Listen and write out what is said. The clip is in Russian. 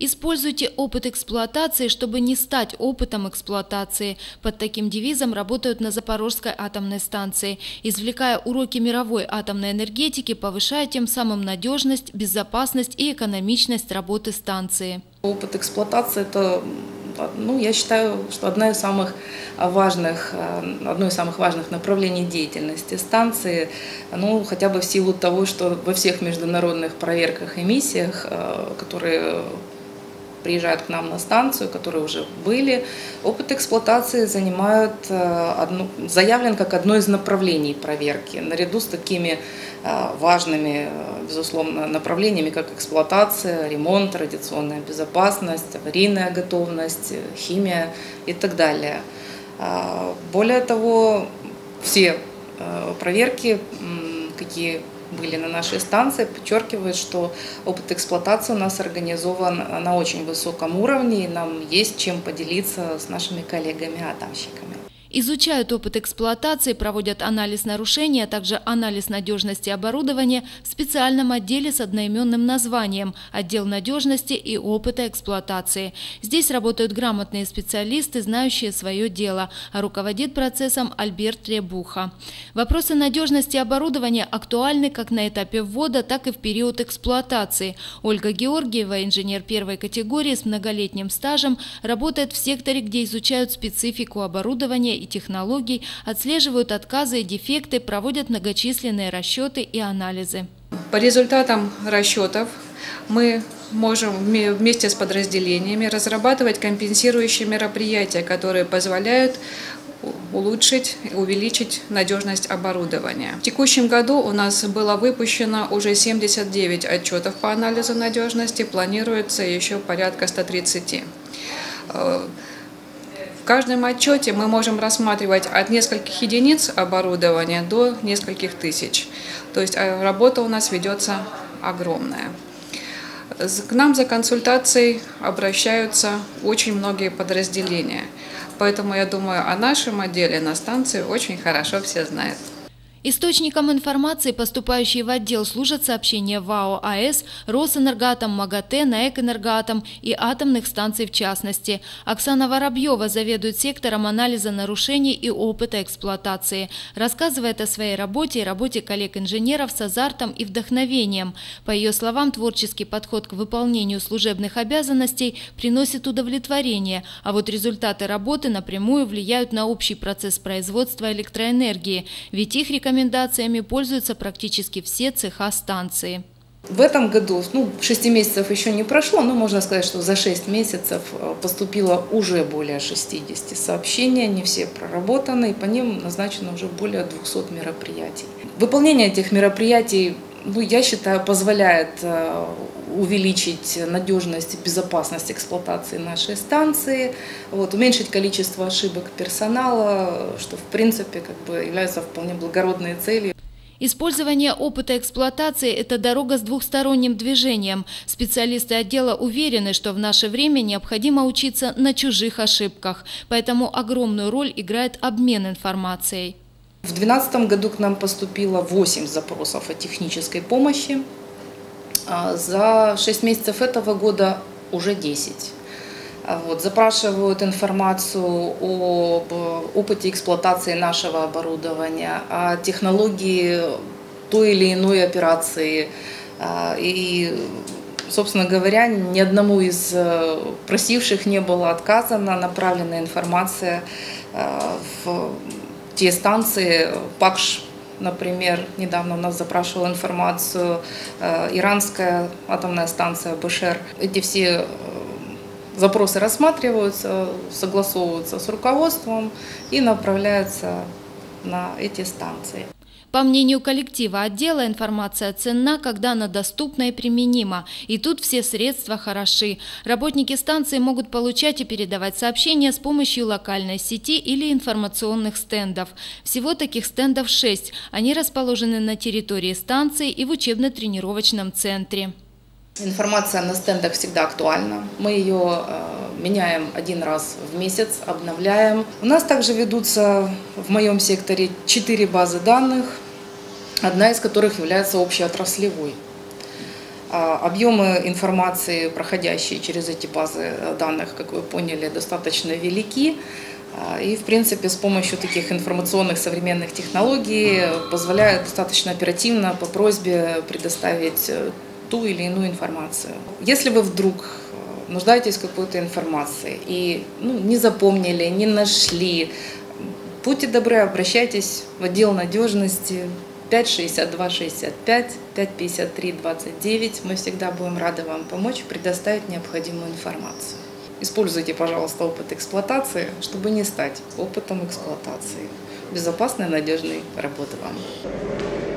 Используйте опыт эксплуатации, чтобы не стать опытом эксплуатации. Под таким девизом работают на Запорожской атомной станции. Извлекая уроки мировой атомной энергетики, повышая тем самым надежность, безопасность и экономичность работы станции. Опыт эксплуатации – это, я считаю, что одно из самых важных направлений деятельности станции, хотя бы в силу того, что во всех международных проверках и миссиях, которые приезжают к нам на станцию, которые уже были, опыт эксплуатации заявлен как одно из направлений проверки, наряду с такими важными, безусловно, направлениями, как эксплуатация, ремонт, радиационная безопасность, аварийная готовность, химия и так далее. Более того, все проверки, какие были на нашей станции, подчеркивают, что опыт эксплуатации у нас организован на очень высоком уровне, и нам есть чем поделиться с нашими коллегами-атомщиками. Изучают опыт эксплуатации, проводят анализ нарушений, а также анализ надежности оборудования в специальном отделе с одноименным названием – отдел надежности и опыта эксплуатации. Здесь работают грамотные специалисты, знающие свое дело, а руководит процессом Альберт Ребуха. Вопросы надежности оборудования актуальны как на этапе ввода, так и в период эксплуатации. Ольга Георгиева, инженер первой категории с многолетним стажем, работает в секторе, где изучают специфику оборудования и технологий, отслеживают отказы и дефекты, проводят многочисленные расчеты и анализы. По результатам расчетов мы можем вместе с подразделениями разрабатывать компенсирующие мероприятия, которые позволяют улучшить, увеличить надежность оборудования. В текущем году у нас было выпущено уже 79 отчетов по анализу надежности, планируется еще порядка 130. В каждом отчете мы можем рассматривать от нескольких единиц оборудования до нескольких тысяч. То есть работа у нас ведется огромная. К нам за консультацией обращаются очень многие подразделения. Поэтому я думаю, о нашем отделе на станции очень хорошо все знают. Источником информации, поступающей в отдел, служат сообщения ВАО АЭС, Росэнергоатом, МАГАТЭ, НАЭК Энергоатом и атомных станций в частности. Оксана Воробьева заведует сектором анализа нарушений и опыта эксплуатации. Рассказывает о своей работе и работе коллег-инженеров с азартом и вдохновением. По ее словам, творческий подход к выполнению служебных обязанностей приносит удовлетворение, а вот результаты работы напрямую влияют на общий процесс производства электроэнергии, ведь их рекомендациями пользуются практически все цеха станции. В этом году, 6 месяцев еще не прошло, но можно сказать, что за 6 месяцев поступило уже более 60 сообщений, они все проработаны, и по ним назначено уже более 200 мероприятий. Выполнение этих мероприятий, я считаю, позволяет увеличить надежность и безопасность эксплуатации нашей станции, уменьшить количество ошибок персонала, что в принципе является вполне благородной целью. Использование опыта эксплуатации – это дорога с двухсторонним движением. Специалисты отдела уверены, что в наше время необходимо учиться на чужих ошибках, поэтому огромную роль играет обмен информацией. В 2012 году к нам поступило 8 запросов о технической помощи. За 6 месяцев этого года уже 10. Запрашивают информацию об опыте эксплуатации нашего оборудования, о технологии той или иной операции. И, собственно говоря, ни одному из просивших не было отказано, направлена информация в те станции, ПАКШ, например, недавно у нас запрашивала информацию иранская атомная станция БШР. Эти все запросы рассматриваются, согласовываются с руководством и направляются на эти станции. По мнению коллектива отдела, информация ценна, когда она доступна и применима. И тут все средства хороши. Работники станции могут получать и передавать сообщения с помощью локальной сети или информационных стендов. Всего таких стендов 6. Они расположены на территории станции и в учебно-тренировочном центре. Информация на стендах всегда актуальна. Мы ее меняем один раз в месяц, обновляем. У нас также ведутся в моем секторе 4 базы данных, одна из которых является общеотраслевой. Объемы информации, проходящие через эти базы данных, как вы поняли, достаточно велики. И, в принципе, с помощью таких информационных современных технологий позволяют достаточно оперативно по просьбе предоставить ту или иную информацию. Если вы вдруг нуждаетесь в какой-то информации и не запомнили, не нашли, будьте добры, обращайтесь в отдел надежности 56265, 55329. Мы всегда будем рады вам помочь, предоставить необходимую информацию. Используйте, пожалуйста, опыт эксплуатации, чтобы не стать опытом эксплуатации. Безопасной, надежной работы вам.